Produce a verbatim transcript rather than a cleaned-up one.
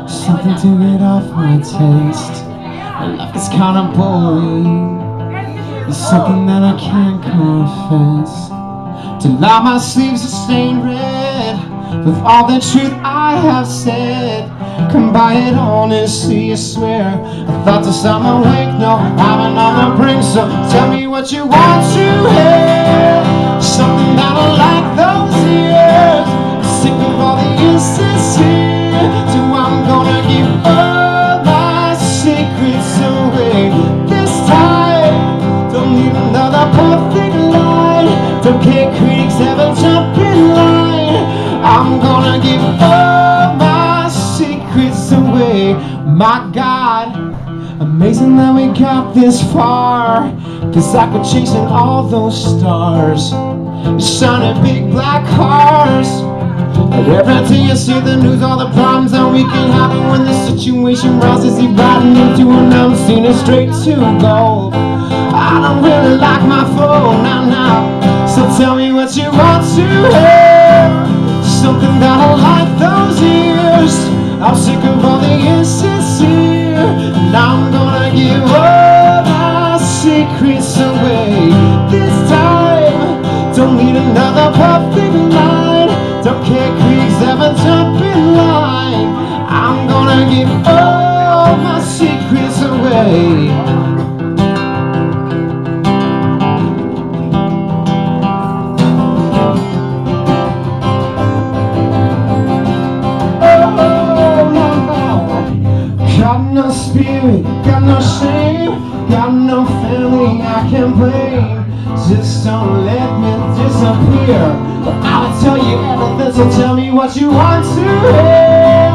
something to get off my chest. Life is kinda boring. It's something that I can't confess. To lie my sleeves are stained red with all the truth I have said. Come by it honestly, I swear. I thought this time awake, no, I'm on the brink. So tell me what you want to hear. Something that'll like those years. Sick of all the instances. So I'm gonna give all my secrets away. This time, don't need another perfect line. Don't care critics ever jump in line. I'm gonna give all my secrets away. My God, amazing that we got this far. Cause like we're chasing all those stars, shining big black cars. But every day you see the news, all the problems that we can have. And when the situation rises, he's riding into an unseen and straight to gold. I don't really like my phone now, now. So tell me what you want to hear. Something that'll like those years. I'm sick of all the insincere, and I'm gonna give all my secrets away. This time, don't need another perfect line. Don't care creeks ever jump in line. I'm gonna give all my secrets away. Got no spirit, got no shame, got no family I can blame. Just don't let me disappear. But I'll tell you everything, so tell me what you want to hear.